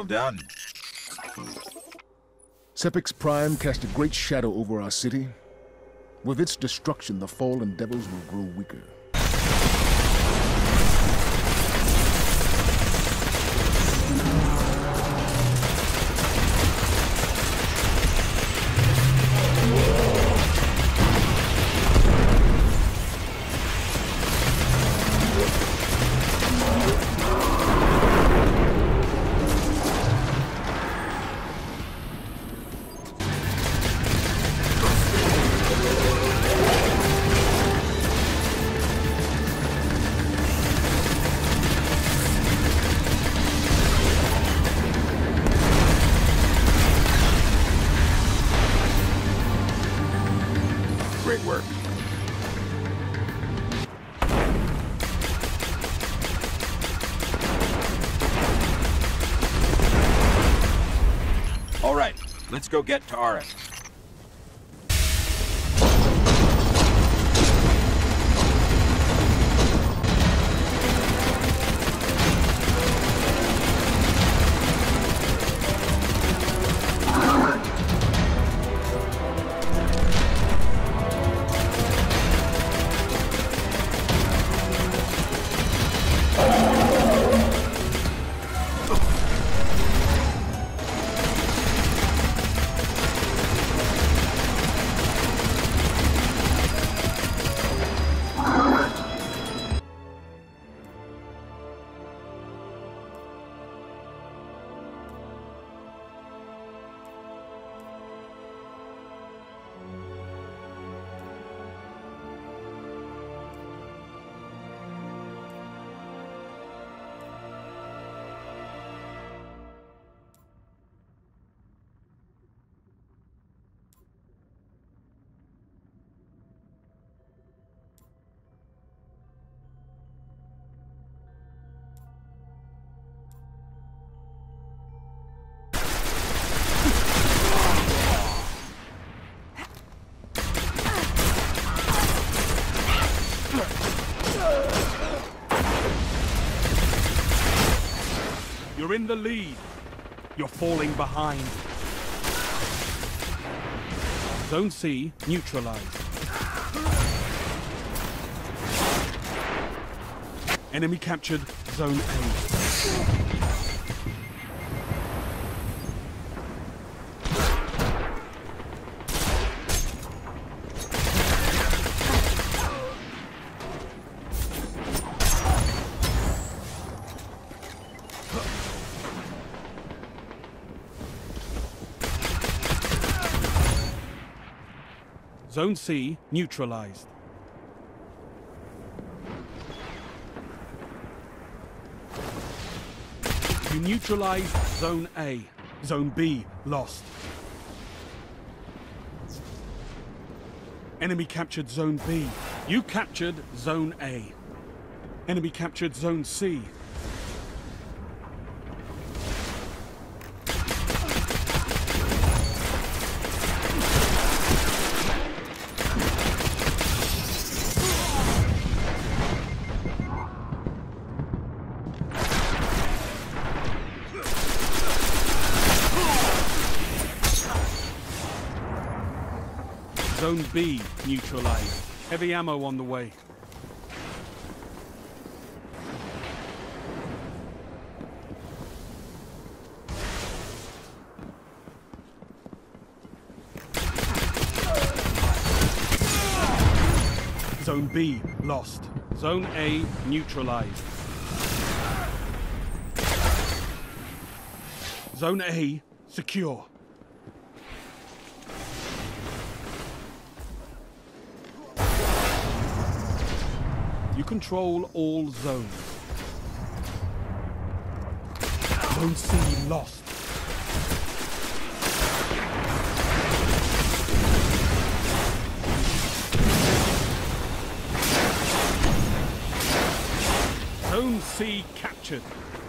done. Sepix Prime cast a great shadow over our city. With its destruction, the fallen devils will grow weaker. Great work. All right, let's go get Tara. You're in the lead. You're falling behind. Zone C neutralized. Enemy captured Zone A. Zone C neutralized. You neutralized Zone A. Zone B lost. Enemy captured Zone B. You captured Zone A. Enemy captured Zone C. Zone B neutralized. Heavy ammo on the way. Zone B lost. Zone A neutralized. Zone A secure. You control all zones. Zone C lost. Zone C captured.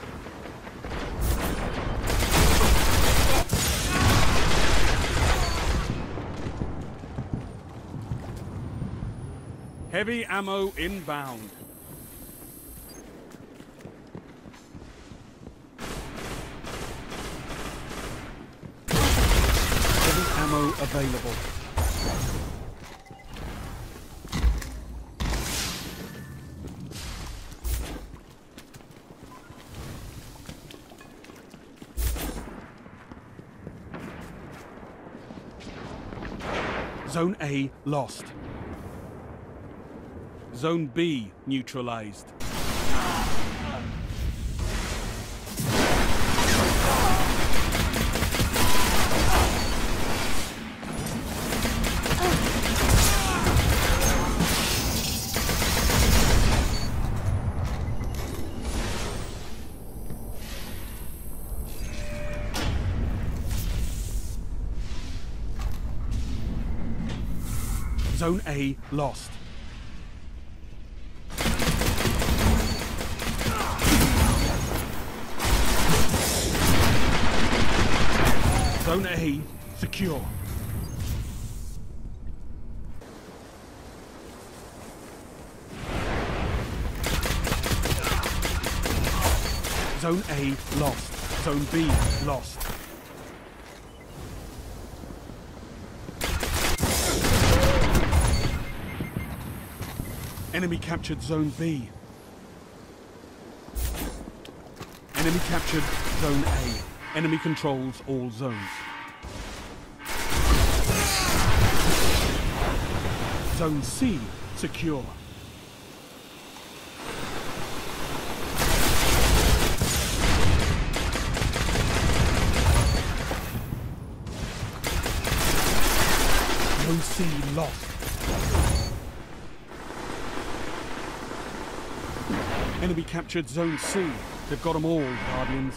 Heavy ammo inbound. ammo available. Zone A lost. Zone B neutralized. Zone A lost. Zone A secure. Zone A lost. Zone B lost. Enemy captured Zone B. Enemy captured Zone A. Enemy controls all zones. Zone C secure. Zone C lost. Enemy captured Zone C. They've got them all, Guardians.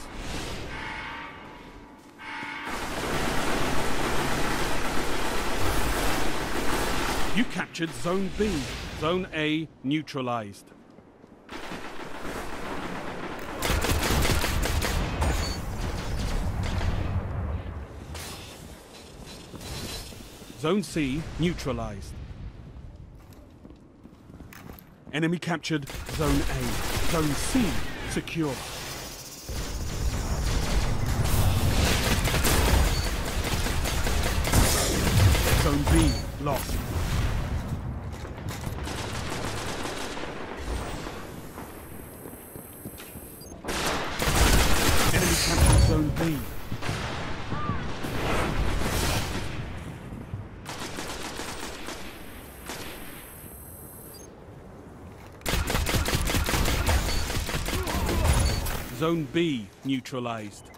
You captured Zone B. Zone A neutralized. Zone C neutralized. Enemy captured Zone A. Zone C secure. Zone B lost. Enemy captured Zone B. Zone B neutralized.